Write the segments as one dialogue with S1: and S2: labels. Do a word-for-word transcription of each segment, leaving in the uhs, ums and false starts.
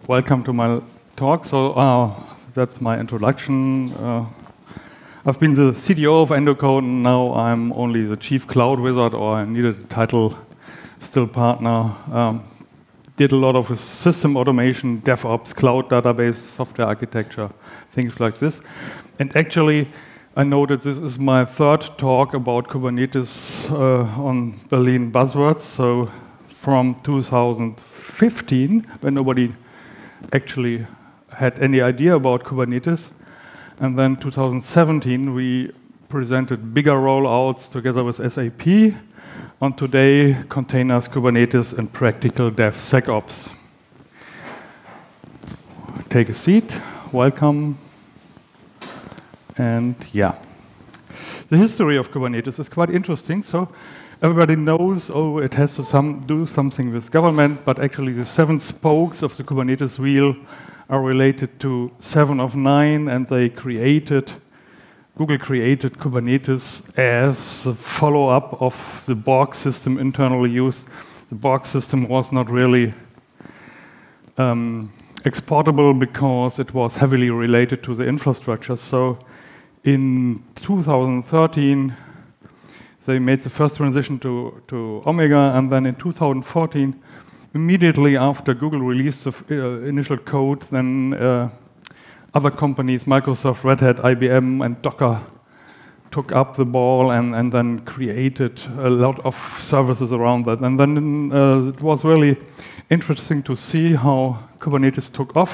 S1: welcome to my talk. So uh, that's my introduction. Uh, I've been the C T O of Endocode, and now I'm only the chief cloud wizard, or I needed a title, still partner. Um, did a lot of system automation, DevOps, cloud database, software architecture, things like this. And actually, I know that this is my third talk about Kubernetes uh, on Berlin Buzzwords. So from two thousand fifteen, when nobody actually had any idea about Kubernetes, and then two thousand seventeen, we presented bigger rollouts together with S A P. On today, containers, Kubernetes, and practical DevSecOps. Take a seat. Welcome. And yeah, the history of Kubernetes is quite interesting. So everybody knows, oh, it has to some, do something with government, but actually the seven spokes of the Kubernetes wheel are related to seven of nine, and they created, Google created Kubernetes as a follow-up of the Borg system internally used. The Borg system was not really um, exportable because it was heavily related to the infrastructure. So in two thousand thirteen, they made the first transition to, to Omega, and then in two thousand fourteen, immediately after Google released the uh, initial code, then uh, other companies, Microsoft, Red Hat, I B M, and Docker, took up the ball and, and then created a lot of services around that. And then uh, it was really interesting to see how Kubernetes took off.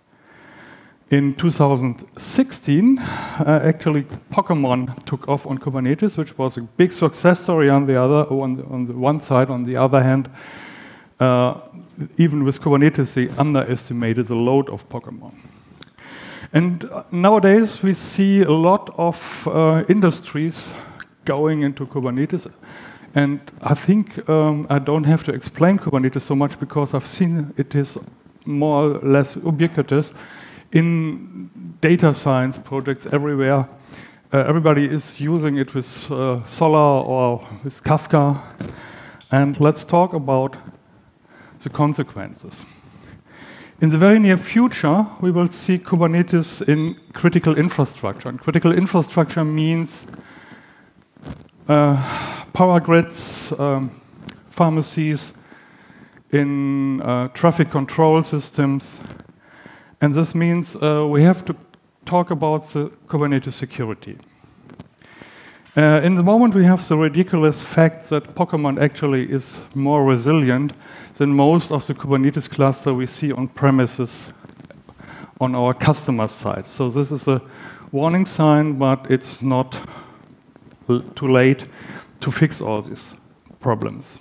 S1: In two thousand sixteen, uh, actually, Pokemon took off on Kubernetes, which was a big success story on the other, on the, on the one side. On the other hand, uh, even with Kubernetes, they underestimated the load of Pokemon. And nowadays, we see a lot of uh, industries going into Kubernetes. And I think um, I don't have to explain Kubernetes so much because I've seen it is more or less ubiquitous in data science projects everywhere. Uh, everybody is using it with uh, Solr or with Kafka. And let's talk about the consequences. In the very near future, we will see Kubernetes in critical infrastructure. And critical infrastructure means uh, power grids, um, pharmacies, in uh, traffic control systems. And this means uh, we have to talk about the Kubernetes security. Uh, in the moment, we have the ridiculous fact that Pokemon actually is more resilient than most of the Kubernetes cluster we see on premises on our customer side. So this is a warning sign, but it's not too late to fix all these problems.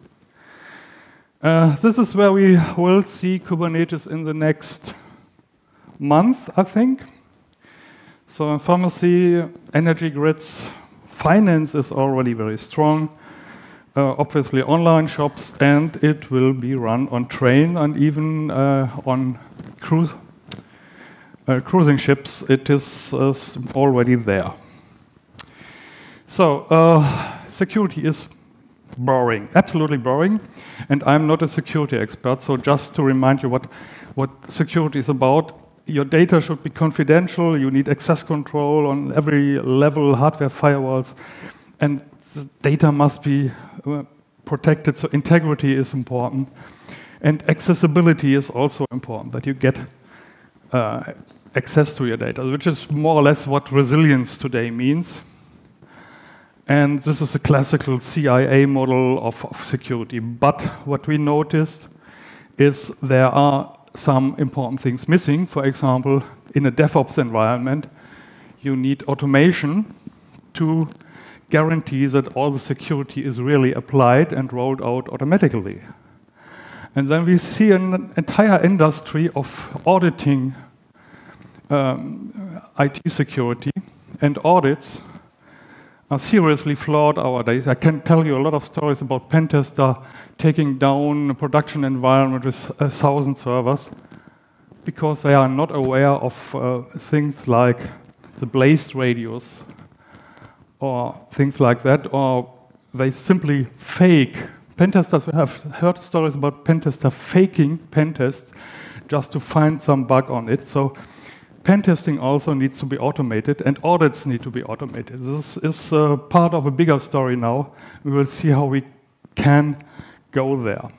S1: Uh, this is where we will see Kubernetes in the next month, I think. So in pharmacy, energy grids, finance is already very strong. Uh, obviously online shops, and it will be run on train and even uh, on cruise, uh, cruising ships. It is uh, already there. So uh, security is boring, absolutely boring. And I'm not a security expert, so just to remind you what, what security is about, your data should be confidential, you need access control on every level, hardware firewalls, and the data must be uh, protected, so integrity is important. And accessibility is also important, that you get uh, access to your data, which is more or less what resilience today means. And this is a classical C I A model of, of security. But what we noticed is there are some important things missing. For example, in a DevOps environment, you need automation to guarantee that all the security is really applied and rolled out automatically. And then we see an entire industry of auditing um, I T security, and audits are seriously flawed nowadays. I can tell you a lot of stories about pen tester taking down a production environment with a thousand servers because they are not aware of uh, things like the blast radius or things like that, or they simply fake. Pen testers have heard stories about pen tester faking pen tests just to find some bug on it. So pen testing also needs to be automated, and audits need to be automated. This is uh, part of a bigger story now. We will see how we can go there.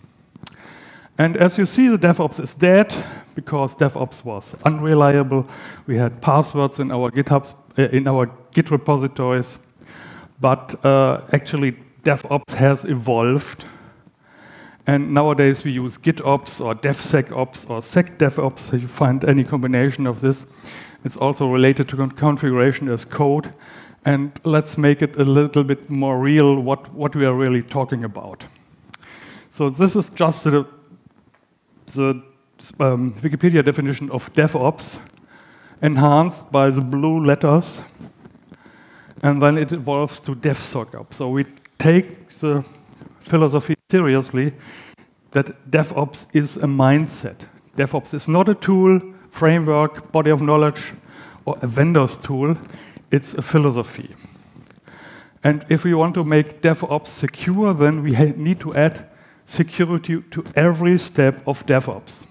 S1: And as you see, the DevOps is dead because DevOps was unreliable. We had passwords in our GitHubs, uh, in our Git repositories, but uh, actually DevOps has evolved. And nowadays we use GitOps or DevSecOps or SecDevOps. You find any combination of this. It's also related to configuration as code. And let's make it a little bit more real what, what we are really talking about. So this is just the, the um, Wikipedia definition of DevOps, enhanced by the blue letters. And then it evolves to DevSecOps. So we take the philosophy seriously that DevOps is a mindset. DevOps is not a tool, framework, body of knowledge, or a vendor's tool. It's a philosophy. And if we want to make DevOps secure, then we need to add security to every step of DevOps,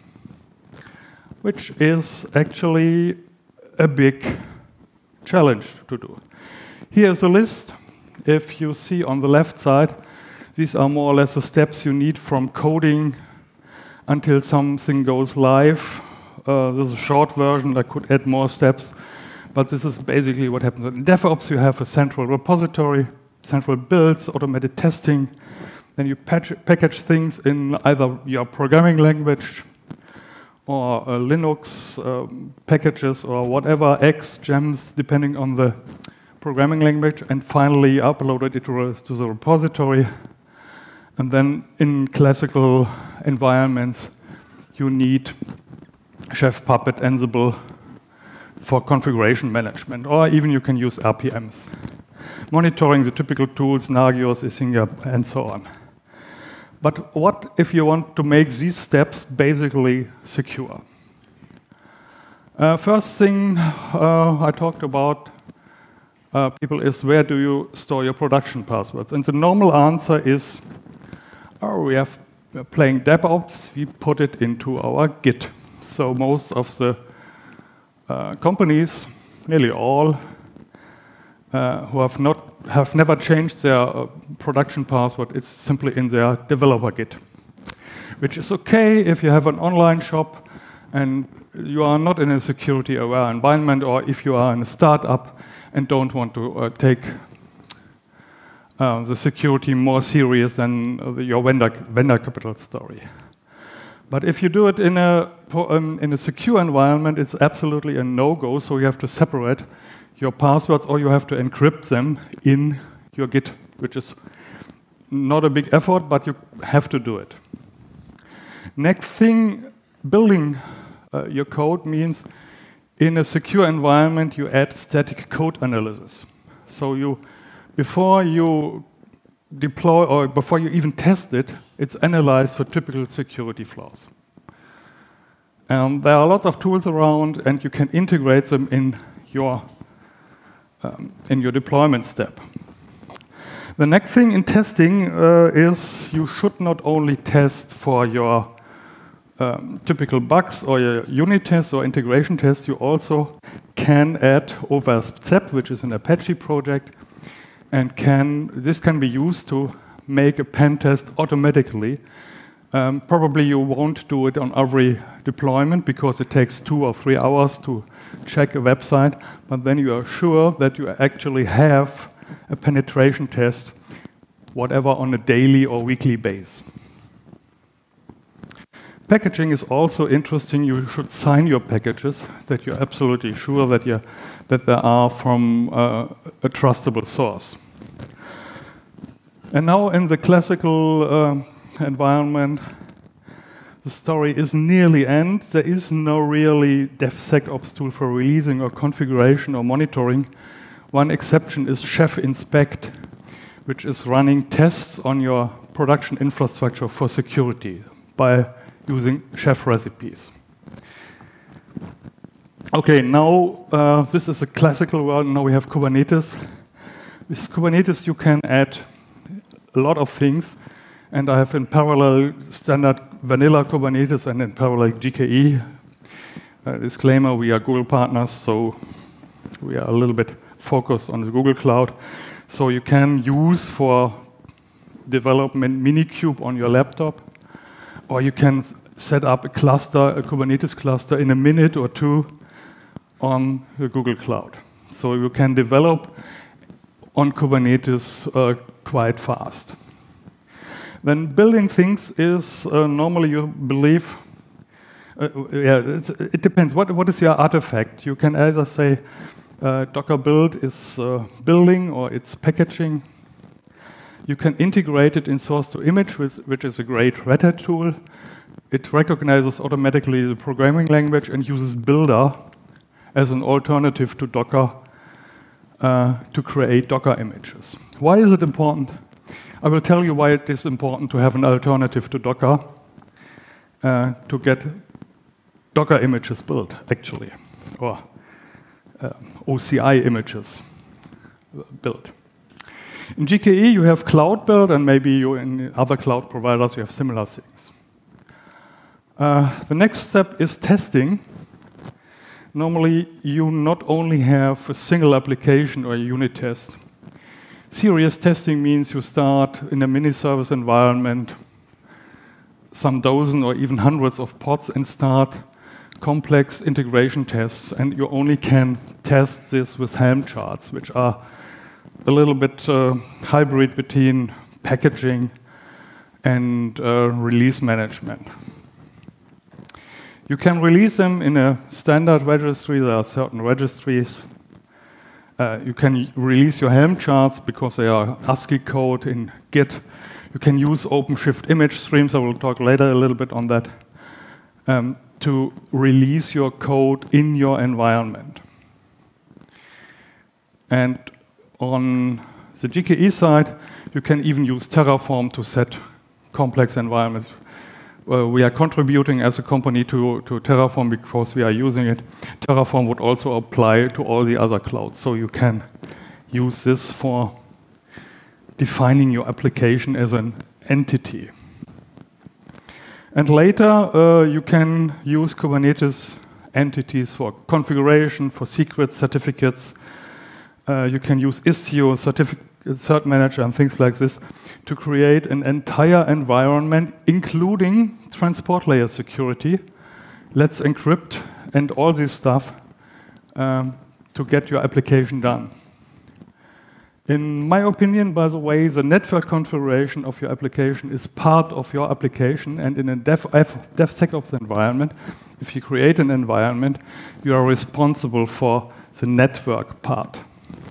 S1: which is actually a big challenge to do. Here's a list. If you see on the left side, these are more or less the steps you need from coding until something goes live. Uh, this is a short version. I could add more steps, but this is basically what happens. In DevOps, you have a central repository, central builds, automated testing. Then you patch, package things in either your programming language or uh, Linux um, packages or whatever, X, gems, depending on the programming language, and finally uploaded it to, to the repository. And then in classical environments, you need Chef, Puppet, Ansible for configuration management, or even you can use R P Ms. Monitoring the typical tools, Nagios, Isinga, and so on. But what if you want to make these steps basically secure? Uh, first thing uh, I talked about uh, people is, where do you store your production passwords? And the normal answer is, oh, we have uh, playing DevOps, we put it into our Git. So most of the uh, companies, nearly all, uh, who have not have never changed their uh, production password, it's simply in their developer Git, which is okay if you have an online shop and you are not in a security-aware environment, or if you are in a startup and don't want to uh, take uh, the security more serious than uh, your vendor, vendor capital story. But if you do it in a, um, in a secure environment, it's absolutely a no-go, so you have to separate your passwords, or you have to encrypt them in your Git, which is not a big effort, but you have to do it. Next thing, building uh, your code means in a secure environment, you add static code analysis. So you, before you deploy, or before you even test it, it's analyzed for typical security flaws. And there are lots of tools around, and you can integrate them in your Um, in your deployment step. The next thing in testing uh, is you should not only test for your um, typical bugs or your unit tests or integration tests, you also can add O WASP Z E P, which is an Apache project, and can this can be used to make a pen test automatically. Um, probably you won't do it on every deployment because it takes two or three hours to check a website, but then you are sure that you actually have a penetration test, whatever, on a daily or weekly base. Packaging is also interesting. You should sign your packages, that you're absolutely sure that, you're, that they are from uh, a trustable source. And now in the classical uh, environment, the story is nearly end. There is no really DevSecOps tool for releasing or configuration or monitoring. One exception is Chef Inspect, which is running tests on your production infrastructure for security by using Chef recipes. Okay, now uh, this is a classical world. Now we have Kubernetes. With Kubernetes, you can add a lot of things. And I have in parallel standard vanilla Kubernetes and in parallel G K E. Uh, disclaimer, we are Google partners, so we are a little bit focused on the Google Cloud. So you can use for development Minikube on your laptop, or you can set up a cluster, a Kubernetes cluster in a minute or two on the Google Cloud. So you can develop on Kubernetes uh, quite fast. Then building things is uh, normally you believe, uh, yeah, it's, it depends. What, what is your artifact? You can either say uh, Docker build is uh, building or it's packaging. You can integrate it in source to image, which, which is a great Red Hat tool. It recognizes automatically the programming language and uses Builder as an alternative to Docker uh, to create Docker images. Why is it important? I will tell you why it is important to have an alternative to Docker uh, to get Docker images built, actually, or uh, O C I images built. In G K E, you have cloud build, and maybe you in other cloud providers you have similar things. Uh, the next step is testing. Normally, you not only have a single application or a unit test. Serious testing means you start in a mini-service environment, some dozen or even hundreds of pods, and start complex integration tests. And you only can test this with Helm charts, which are a little bit uh, hybrid between packaging and uh, release management. You can release them in a standard registry. There are certain registries. Uh, you can release your Helm charts because they are ASCII code in Git. You can use OpenShift image streams. I will talk later a little bit on that. Um, to release your code in your environment. And on the G K E side, you can even use Terraform to set complex environments. Uh, we are contributing as a company to, to Terraform because we are using it. Terraform would also apply to all the other clouds, so you can use this for defining your application as an entity. And later, uh, you can use Kubernetes entities for configuration, for secrets, certificates. Uh, you can use Istio, certificate, cert manager, and things like this to create an entire environment, including transport layer security. Let's encrypt and all this stuff um, to get your application done. In my opinion, by the way, the network configuration of your application is part of your application, and in a Dev, DevSecOps environment, if you create an environment, you are responsible for the network part.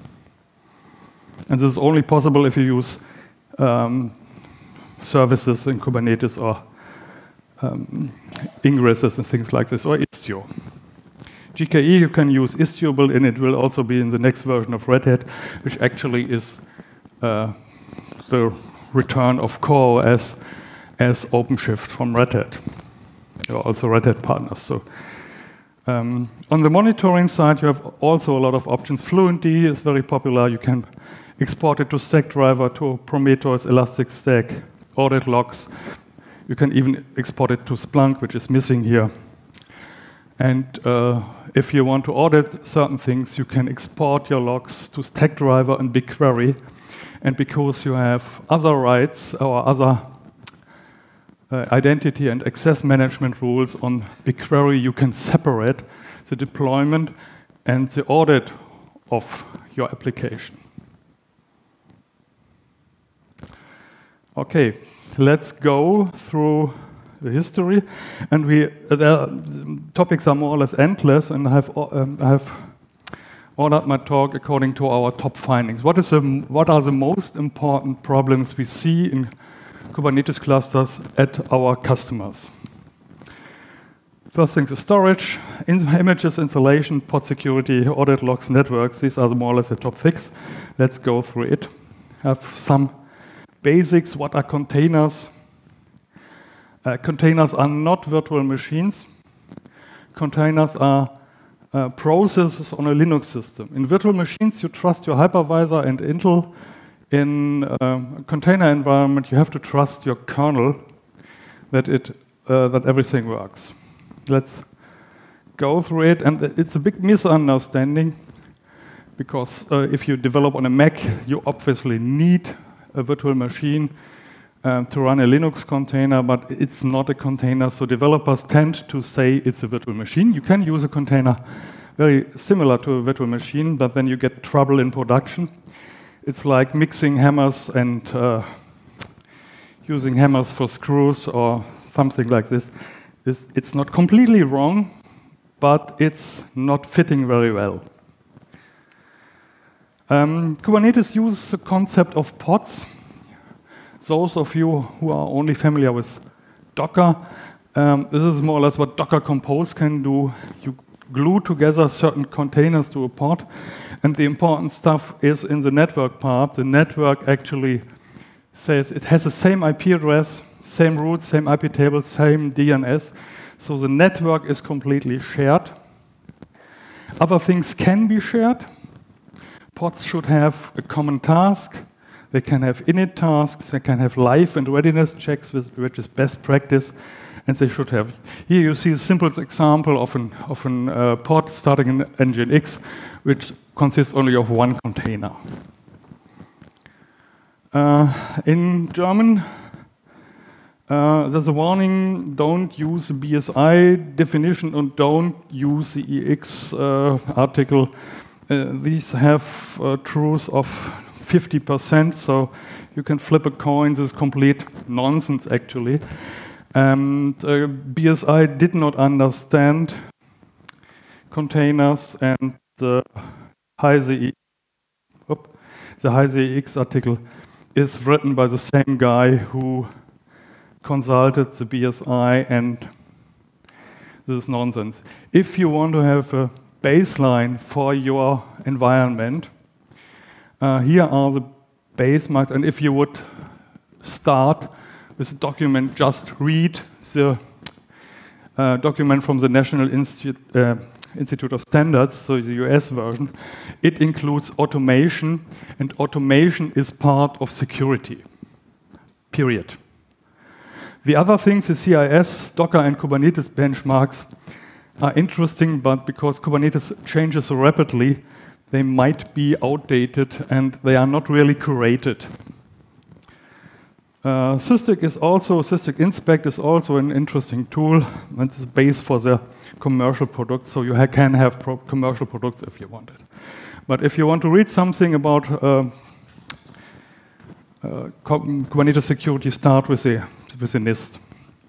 S1: And this is only possible if you use um, services in Kubernetes or um, ingresses and things like this, or Istio. G K E, you can use Istio built in. It will also be in the next version of Red Hat, which actually is uh, the return of CoreOS as OpenShift from Red Hat. You're also Red Hat partners. So um, on the monitoring side, you have also a lot of options. FluentD is very popular. You can export it to Stackdriver, to Prometheus, Elasticstack, audit logs. You can even export it to Splunk, which is missing here. And uh, if you want to audit certain things, you can export your logs to Stackdriver and BigQuery. And because you have other rights or other uh, identity and access management rules on BigQuery, you can separate the deployment and the audit of your application. Okay, let's go through the history, and we uh, the topics are more or less endless, and I have um, I have ordered my talk according to our top findings. What is the, what are the most important problems we see in Kubernetes clusters at our customers? First thing is storage, in images installation, pod security, audit logs, networks. These are the more or less the top six. Let's go through it. Have some basics. What are containers? Uh, containers are not virtual machines. Containers are uh, processes on a Linux system. In virtual machines, you trust your hypervisor and Intel. In uh, a container environment, you have to trust your kernel that it uh, that everything works. Let's go through it, and it's a big misunderstanding, because uh, if you develop on a Mac, you obviously need a virtual machine um, to run a Linux container, but it's not a container, so developers tend to say it's a virtual machine. You can use a container very similar to a virtual machine, but then you get trouble in production. It's like mixing hammers and uh, using hammers for screws or something like this. It's, it's not completely wrong, but it's not fitting very well. Um, Kubernetes uses the concept of pods. Those of you who are only familiar with Docker, um, this is more or less what Docker Compose can do. You glue together certain containers to a pod, and the important stuff is in the network part. The network actually says it has the same I P address, same root, same I P table, same D N S, so the network is completely shared. Other things can be shared. Pods should have a common task. They can have init tasks. They can have live and readiness checks, which is best practice. And they should have. Here you see a simple example of an, of an uh, pod starting in Nginx, which consists only of one container. Uh, in German, uh, there's a warning: don't use the B S I definition and don't use the E X uh, article. Uh, these have uh, truth of fifty percent, so you can flip a coin. This is complete nonsense, actually. And uh, B S I did not understand containers, and the Heise E X article is written by the same guy who consulted the B S I, and this is nonsense. If you want to have a baseline for your environment, uh, here are the base marks, and if you would start with the document, just read the uh, document from the National Institute, uh, Institute of Standards, so the U S version. It includes automation, and automation is part of security, period. The other things, the C I S, Docker, and Kubernetes benchmarks are interesting, but because Kubernetes changes so rapidly, they might be outdated, and they are not really curated. Uh, Sysdig is also, Sysdig Inspect is also an interesting tool. It's a base for the commercial products, so you ha can have pro commercial products if you want it. But if you want to read something about uh, uh, Kubernetes security, start with a, with a NIST.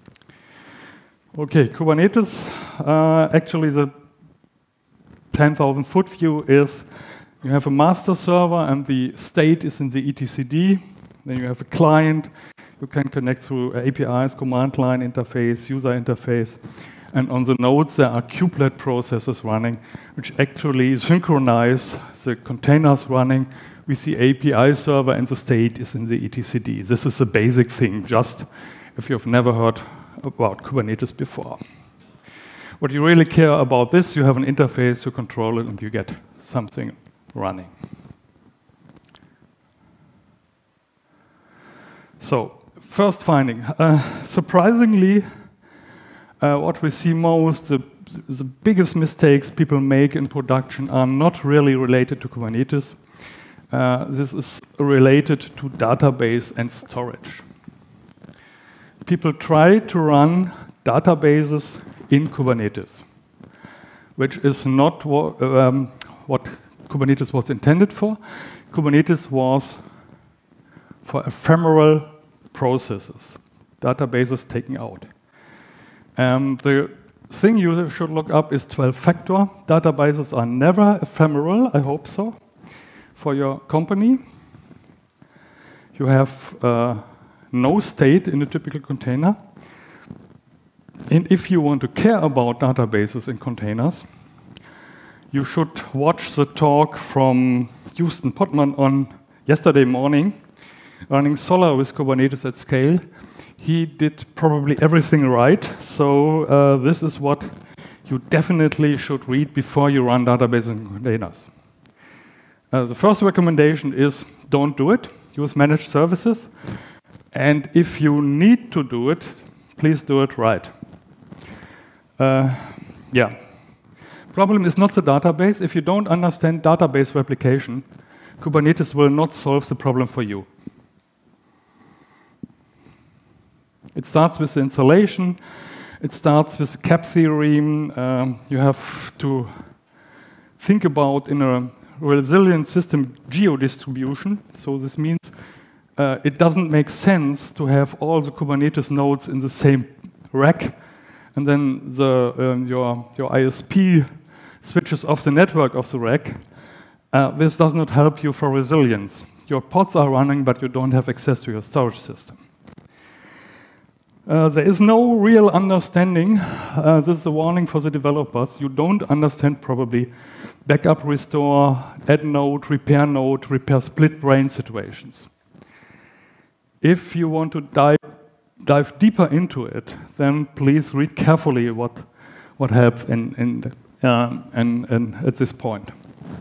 S1: Okay, Kubernetes, uh, actually the ten thousand foot view is you have a master server and the state is in the etcd. Then you have a client. You can connect through A P Is, command line interface, user interface. And on the nodes, there are kubelet processes running, which actually synchronize the containers running with the A P I server, and the state is in the etcd. This is the basic thing, just if you've never heard about Kubernetes before. What you really care about this, you have an interface, you control it, and you get something running. So, first finding. Uh, surprisingly, uh, what we see most, the, the biggest mistakes people make in production are not really related to Kubernetes. Uh, this is related to database and storage. People try to run databases in Kubernetes, which is not what, um, what Kubernetes was intended for. Kubernetes was for ephemeral processes, databases taken out. Um, the thing you should look up is twelve factor. Databases are never ephemeral, I hope so, for your company. You have uh, no state in a typical container. And if you want to care about databases in containers, you should watch the talk from Houston Potman on yesterday morning, running Solr with Kubernetes at scale. He did probably everything right, so uh, this is what you definitely should read before you run databases in containers. Uh, the first recommendation is don't do it, use managed services. And if you need to do it, please do it right. Uh, yeah. Problem is not the database. If you don't understand database replication, Kubernetes will not solve the problem for you. It starts with the installation. It starts with the cap theorem. Um, you have to think about in a resilient system geodistribution. So this means uh, it doesn't make sense to have all the Kubernetes nodes in the same rack, and then the, um, your, your I S P switches off the network of the rack. Uh, this does not help you for resilience. Your pods are running, but you don't have access to your storage system. Uh, there is no real understanding. Uh, this is a warning for the developers. You don't understand probably backup, restore, add node, repair node, repair split brain situations. If you want to dive, dive deeper into it, then please read carefully what, what helps in, in, uh, in, in, at this point.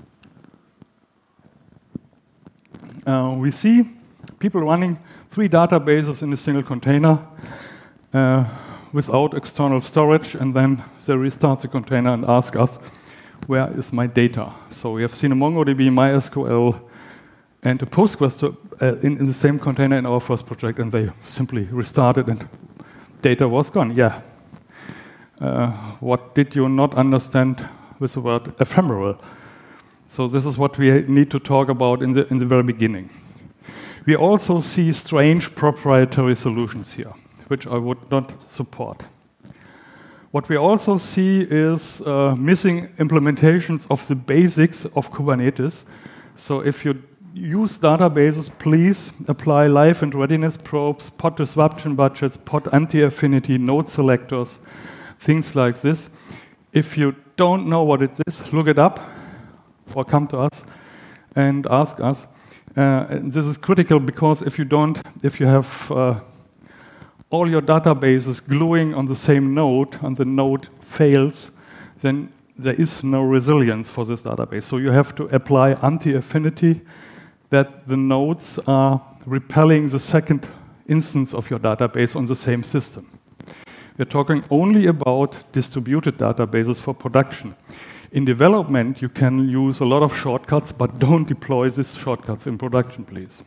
S1: Uh, we see people running three databases in a single container uh, without external storage, and then they restart the container and ask us, where is my data? So we have seen a MongoDB, MySQL, and a Postgres uh, in, in the same container in our first project, and they simply restarted and data was gone. Yeah. Uh, what did you not understand with the word ephemeral? So this is what we need to talk about in the, in the very beginning. We also see strange proprietary solutions here, which I would not support. What we also see is uh, missing implementations of the basics of Kubernetes. So if you use databases, please apply live and readiness probes, pod disruption budgets, pod anti-affinity, node selectors, things like this. If you don't know what it is, look it up, or come to us and ask us. Uh, and this is critical because if you don't, if you have uh, all your databases gluing on the same node and the node fails, then there is no resilience for this database. So you have to apply anti-affinity, that the nodes are repelling the second instance of your database on the same system. We're talking only about distributed databases for production. In development, you can use a lot of shortcuts, but don't deploy these shortcuts in production, please.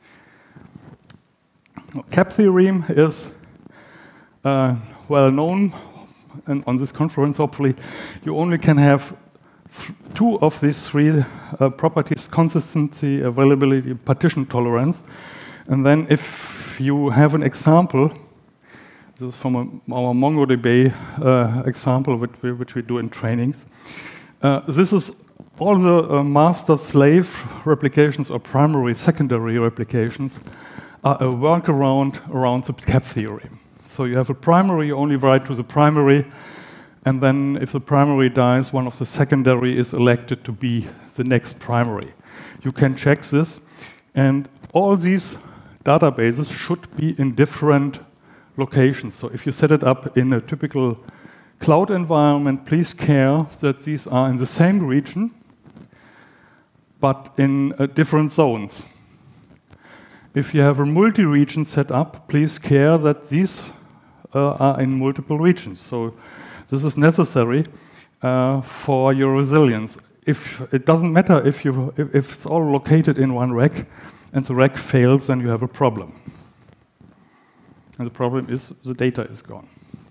S1: Cap theorem is uh, well known, and on this conference, hopefully, you only can have two of these three uh, properties: consistency, availability, partition tolerance. And then if you have an example, this is from a, our MongoDB uh, example, which we, which we do in trainings. Uh, this is all the uh, master-slave replications or primary, secondary replications are a workaround around the cap theorem. So you have a primary, you only write to the primary, and then if the primary dies, one of the secondary is elected to be the next primary. You can check this, and all these databases should be in different locations. So if you set it up in a typical cloud environment, please care that these are in the same region, but in uh, different zones. If you have a multi-region set up, please care that these uh, are in multiple regions. So this is necessary uh, for your resilience. If it doesn't matter if, you, if, if it's all located in one rack and the rack fails, then you have a problem. And the problem is the data is gone.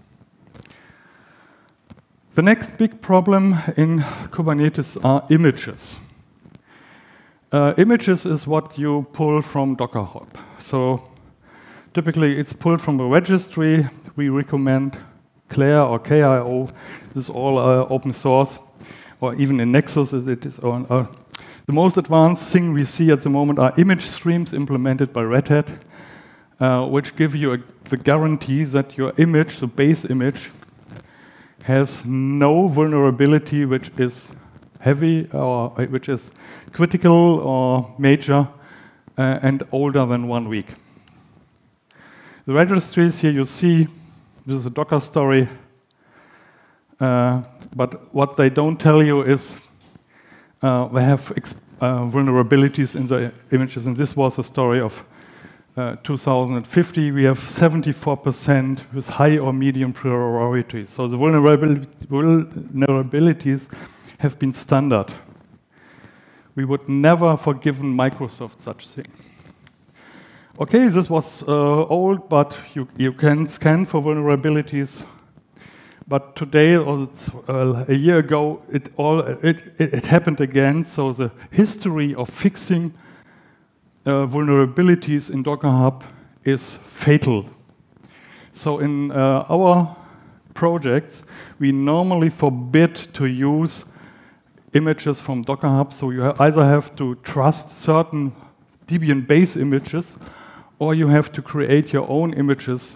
S1: The next big problem in Kubernetes are images. Uh, images is what you pull from Docker Hub. So typically it's pulled from a registry. We recommend Claire or K I O. This is all uh, open source, or even in Nexus it is on. Uh, the most advanced thing we see at the moment are image streams implemented by Red Hat, uh, which give you a, the guarantee that your image, the base image, has no vulnerability which is heavy or which is critical or major uh, and older than one week. The registries here you see, this is a Docker story, uh, but what they don't tell you is uh, they have ex uh, vulnerabilities in the images, and this was a story of uh, two thousand fifty, we have seventy-four percent with high or medium priority. So the vulnerabil vulnerabilities have been standard. We would never forgiven Microsoft such thing. Okay, this was uh, old, but you, you can scan for vulnerabilities. But today, or uh, a year ago, it, all, it, it, it happened again. So the history of fixing uh, vulnerabilities in Docker Hub is fatal. So in uh, our projects, we normally forbid to use images from Docker Hub. So you ha either have to trust certain Debian base images, or you have to create your own images.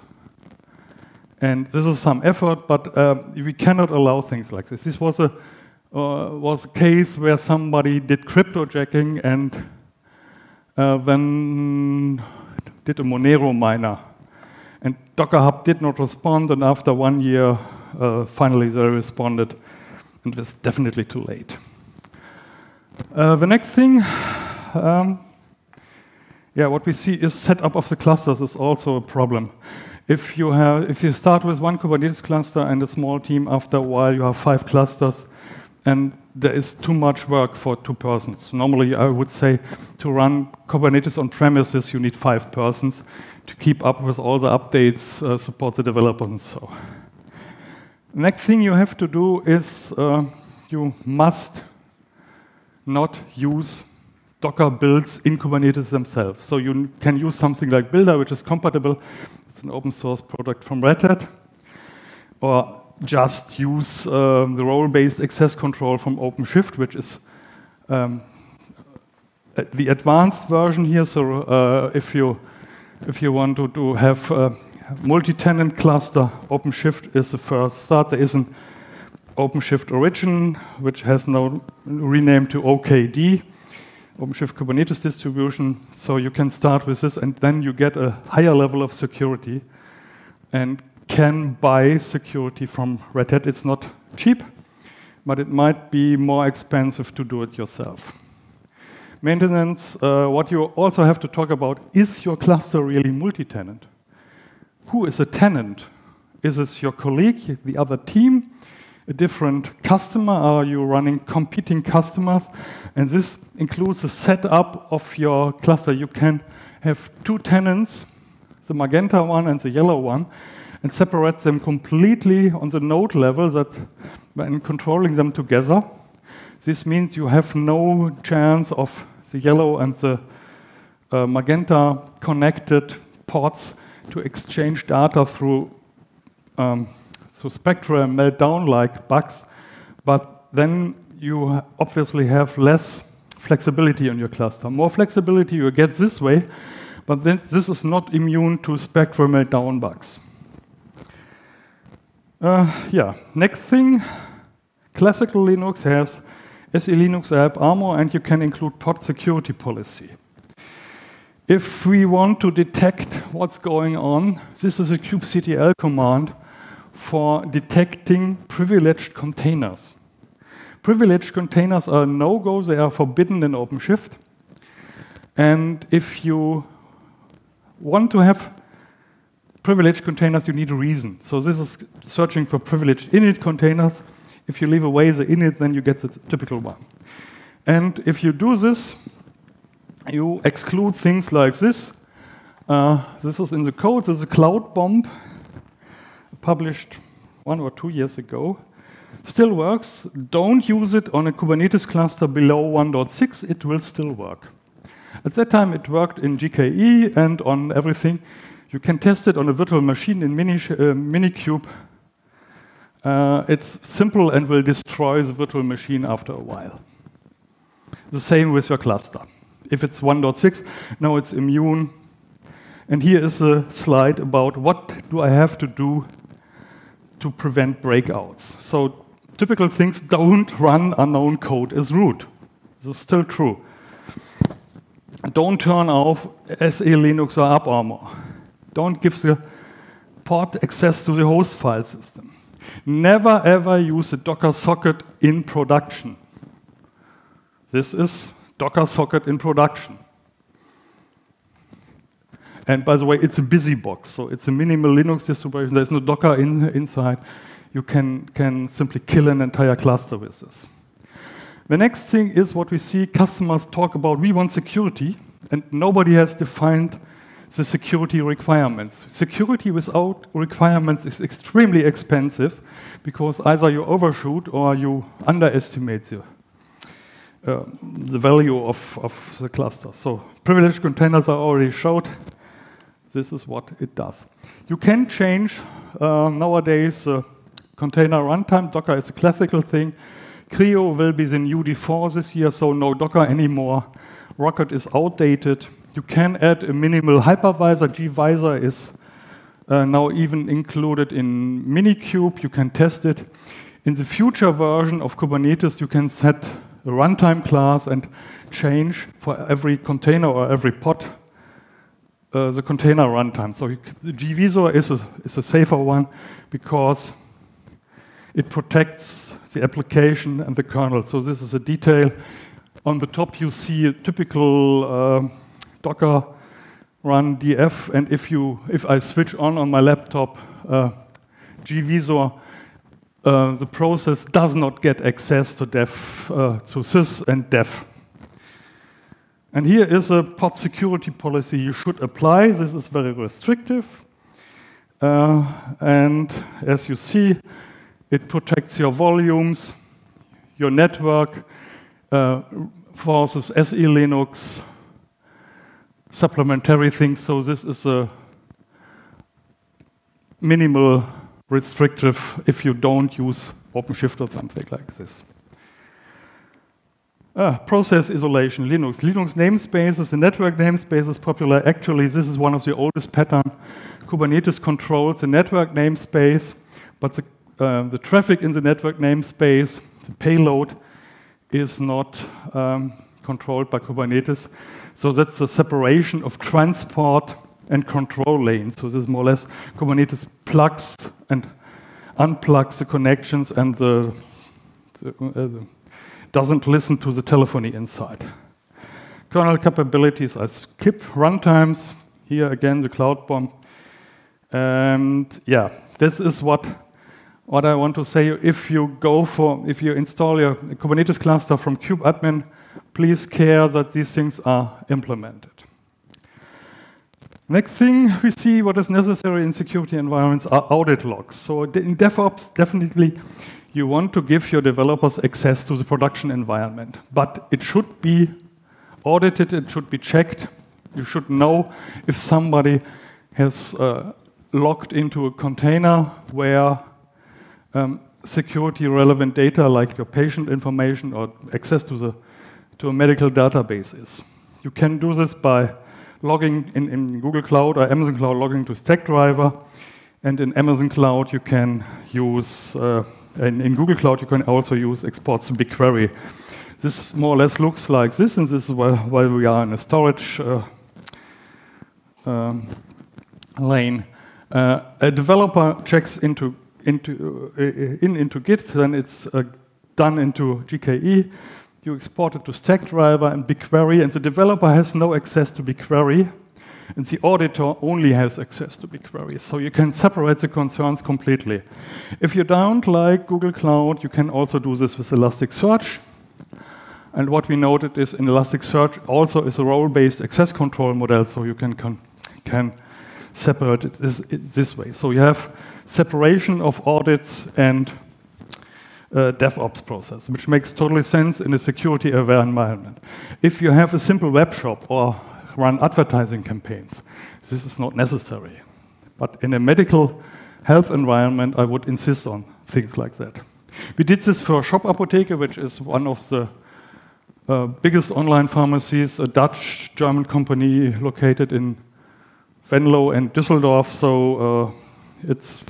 S1: And this is some effort, but uh, we cannot allow things like this. This was a, uh, was a case where somebody did cryptojacking and uh, then did a Monero miner. And Docker Hub did not respond, and after one year, uh, finally they responded, and it was definitely too late. Uh, the next thing, um, yeah, what we see is setup of the clusters is also a problem. If you have, if you start with one Kubernetes cluster and a small team, after a while you have five clusters, and there is too much work for two persons. Normally, I would say to run Kubernetes on premises, you need five persons to keep up with all the updates, uh, support the developers, and so. Next thing you have to do is uh, you must not use Docker builds in Kubernetes themselves. So you can use something like Builder, which is compatible. It's an open source product from Red Hat. Or just use um, the role-based access control from OpenShift, which is um, the advanced version here. So uh, if you if you want to, to have a multi-tenant cluster, OpenShift is the first start. There is an OpenShift Origin, which has now renamed to O K D. OpenShift Kubernetes distribution, so you can start with this, and then you get a higher level of security and can buy security from Red Hat. It's not cheap, but it might be more expensive to do it yourself. Maintenance, uh, what you also have to talk about, is your cluster really multi-tenant? Who is a tenant? Is this your colleague, the other team? A different customer? Are you running competing customers? And this includes the setup of your cluster. You can have two tenants, the magenta one and the yellow one, and separate them completely on the node level, that when controlling them together, this means you have no chance of the yellow and the uh, magenta connected ports to exchange data through um, So Spectre and Meltdown-like bugs, but then you obviously have less flexibility on your cluster. More flexibility you get this way, but then this is not immune to Spectre Meltdown bugs. Uh, yeah, next thing, classical Linux has S E Linux AppArmor, and you can include pod security policy. If we want to detect what's going on, this is a kubectl command for detecting privileged containers. Privileged containers are no-go, they are forbidden in OpenShift. And if you want to have privileged containers, you need a reason. So this is searching for privileged init containers. If you leave away the init, then you get the typical one. And if you do this, you exclude things like this. Uh, this is in the code, this is a cloud bomb, published one or two years ago. Still works. Don't use it on a Kubernetes cluster below one point six, it will still work. At that time it worked in G K E and on everything. You can test it on a virtual machine in Mini, uh, Minikube. Uh, it's simple and will destroy the virtual machine after a while. The same with your cluster. If it's one point six, now it's immune. And here is a slide about what do I have to do to prevent breakouts. So typical things: don't run unknown code as root. This is still true. Don't turn off S E Linux or AppArmor. Don't give the port access to the host file system. Never ever use a Docker socket in production. This is Docker socket in production. And by the way, it's a busy box, so it's a minimal Linux distribution. There's no Docker in, inside. You can, can simply kill an entire cluster with this. The next thing is what we see customers talk about. We want security, and nobody has defined the security requirements. Security without requirements is extremely expensive because either you overshoot or you underestimate the, uh, the value of, of the cluster. So privileged containers are already showed. This is what it does. You can change uh, nowadays uh, container runtime. Docker is a classical thing. Creo will be the new default this year, so no Docker anymore. Rocket is outdated. You can add a minimal hypervisor. gvisor is uh, now even included in Minikube. You can test it. In the future version of Kubernetes, you can set a runtime class and change for every container or every pod uh, the container runtime. So you, the gvisor is a, is a safer one because it protects the application and the kernel. So this is a detail. On the top, you see a typical uh, Docker run D F, and if you, if I switch on on my laptop uh, gvisor, uh, the process does not get access to def, uh, to sys and def. And here is a pod security policy you should apply. This is very restrictive, uh, and as you see, it protects your volumes, your network, uh, forces S E Linux, supplementary things. So this is a minimal restrictive if you don't use OpenShift or something like this. Uh, process isolation, Linux. Linux namespaces, the network namespace is popular. Actually, this is one of the oldest patterns. Kubernetes controls the network namespace, but the Uh, the traffic in the network namespace, the payload, is not um, controlled by Kubernetes. So that's the separation of transport and control lanes. So this is more or less Kubernetes plugs and unplugs the connections and the, the, uh, the doesn't listen to the telephony inside. Kernel capabilities I skip. Runtimes, here again the Cloud Bomb. And yeah, this is what What I want to say, if you go for, if you install your Kubernetes cluster from kubeadmin, please care that these things are implemented. Next thing we see what is necessary in security environments are audit logs. So in DevOps, definitely you want to give your developers access to the production environment, but it should be audited, it should be checked. You should know if somebody has uh, logged into a container where Um, security relevant data like your patient information or access to the to a medical database is. You can do this by logging in, in Google Cloud or Amazon Cloud, logging to Stackdriver, and in Amazon Cloud you can use, uh, in, in Google Cloud you can also use exports to BigQuery. This more or less looks like this, and this is while, while we are in a storage uh, um, lane. Uh, a developer checks into Into, uh, in into Git, then it's uh, done into G K E. You export it to Stackdriver and BigQuery, and the developer has no access to BigQuery, and the auditor only has access to BigQuery. So you can separate the concerns completely. If you don't like Google Cloud, you can also do this with Elasticsearch. And what we noted is in Elasticsearch also is a role-based access control model, so you can can, can separate it this, this way. So you have separation of audits and uh, DevOps process, which makes totally sense in a security-aware environment. If you have a simple web shop or run advertising campaigns, this is not necessary. But in a medical health environment, I would insist on things like that. We did this for Shop Apotheke, which is one of the uh, biggest online pharmacies, a Dutch-German company located in Venlo and Düsseldorf, so uh, it's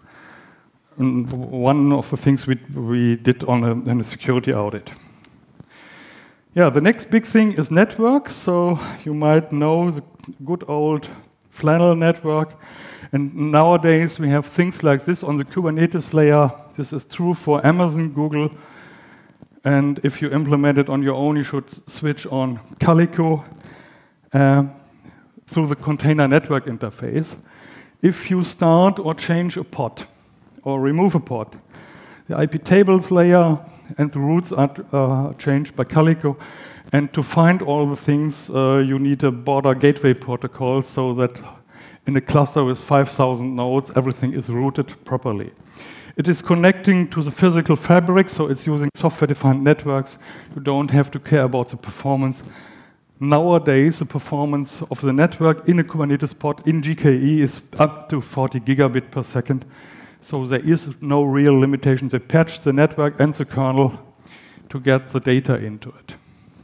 S1: one of the things we, we did on a, on a security audit. Yeah, the next big thing is network. So you might know the good old Flannel network. And nowadays we have things like this on the Kubernetes layer. This is true for Amazon, Google. And if you implement it on your own, you should switch on Calico. Uh, through the container network interface. If you start or change a pod or remove a pod, the I P tables layer and the routes are uh, changed by Calico. And to find all the things, uh, you need a border gateway protocol so that in a cluster with five thousand nodes, everything is routed properly. It is connecting to the physical fabric, so it's using software-defined networks. You don't have to care about the performance. Nowadays, the performance of the network in a Kubernetes pod in G K E is up to forty gigabit per second. So there is no real limitation. They patch the network and the kernel to get the data into it.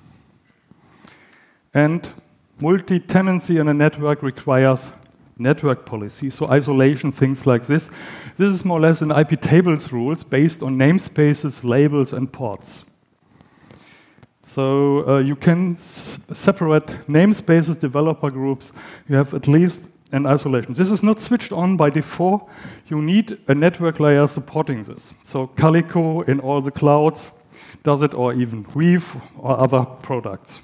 S1: And multi-tenancy in a network requires network policy, so isolation, things like this. This is more or less an I P tables rules based on namespaces, labels, and ports. So uh, you can s separate namespaces, developer groups. You have at least an isolation. This is not switched on by default. You need a network layer supporting this. So Calico in all the clouds does it, or even Weave or other products.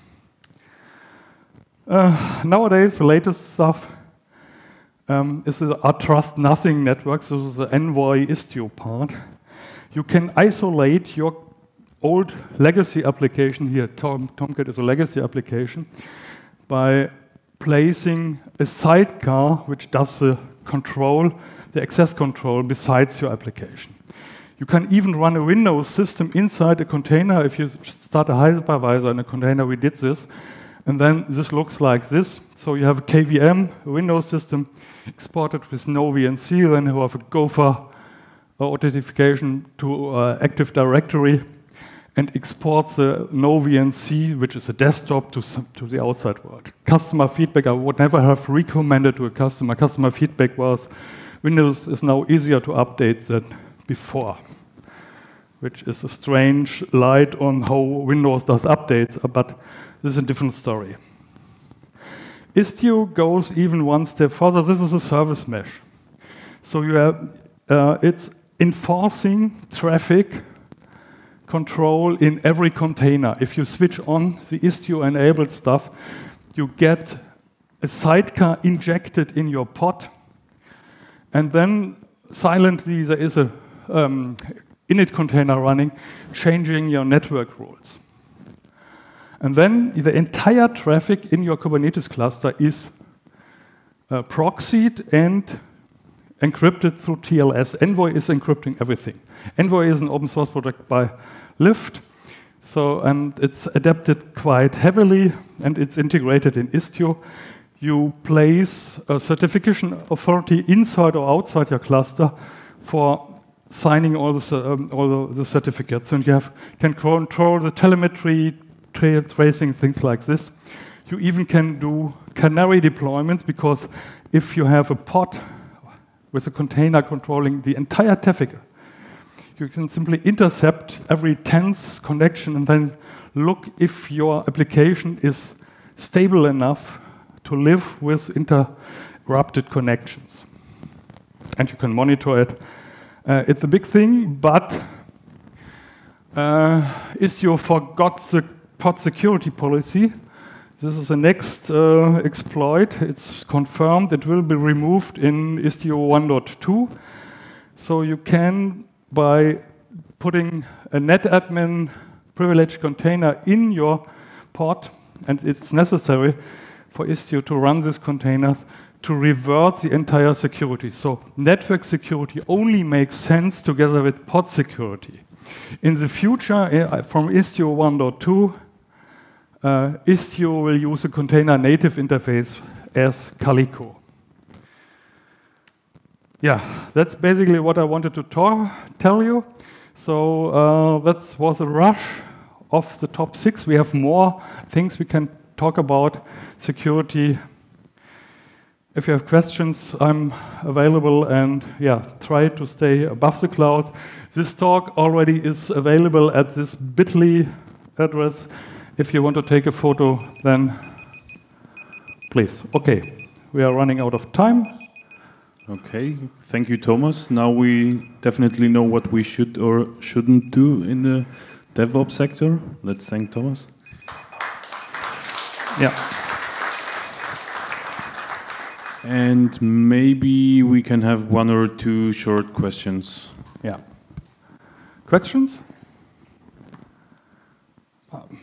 S1: Uh, nowadays, the latest stuff um, is the are trust nothing networks. This is the Envoy Istio part. You can isolate your old legacy application here. Tom, Tomcat is a legacy application by placing a sidecar which does the control, the access control besides your application. You can even run a Windows system inside a container. If you start a hypervisor in a container, we did this. And then this looks like this. So you have a K V M, a Windows system, exported with no V N C. Then you have a Gopher uh, authentication to uh, Active Directory and exports the no V N C, which is a desktop, to, some, to the outside world. Customer feedback, I would never have recommended to a customer. Customer feedback was Windows is now easier to update than before, which is a strange light on how Windows does updates, but this is a different story. Istio goes even one step further. This is a service mesh. So you have, uh, it's enforcing traffic control in every container. If you switch on the Istio-enabled stuff, you get a sidecar injected in your pod, and then silently there is a um, init container running, changing your network rules. And then the entire traffic in your Kubernetes cluster is uh, proxied and encrypted through T L S. Envoy is encrypting everything. Envoy is an open source project by Lyft, so and it's adapted quite heavily, and it's integrated in Istio. You place a certification authority inside or outside your cluster for signing all the, um, all the certificates, and you have, can control the telemetry, tra tracing, things like this. You even can do canary deployments, because if you have a pod with a container controlling the entire traffic, you can simply intercept every tenth connection and then look if your application is stable enough to live with interrupted connections. And you can monitor it. Uh, it's a big thing, but uh, Istio forgot the pod security policy. This is the next uh, exploit. It's confirmed it will be removed in Istio one point two. So you can, by putting a netadmin privileged container in your pod, and it's necessary for Istio to run these containers, to revert the entire security. So network security only makes sense together with pod security. In the future, from Istio one point two, uh, Istio will use a container native interface as Calico. Yeah, that's basically what I wanted to talk, tell you. So uh, that was a rush of the top six. We have more things we can talk about security. If you have questions, I'm available, and yeah, try to stay above the clouds. This talk already is available at this bit dot L Y address. If you want to take a photo, then please. Okay, we are running out of time.
S2: Okay, thank you, Thomas. Now we definitely know what we should or shouldn't do in the DevOps sector. Let's thank Thomas.
S1: Yeah.
S2: And maybe we can have one or two short questions.
S1: Yeah. Questions? Um.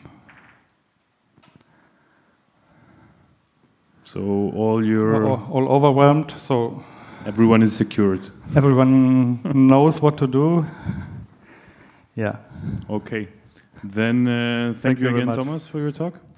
S2: So all your...
S1: All, all overwhelmed, so...
S2: Everyone is secured.
S1: Everyone knows what to do. Yeah.
S2: Okay. Then uh, thank, thank you again, Thomas, for your talk.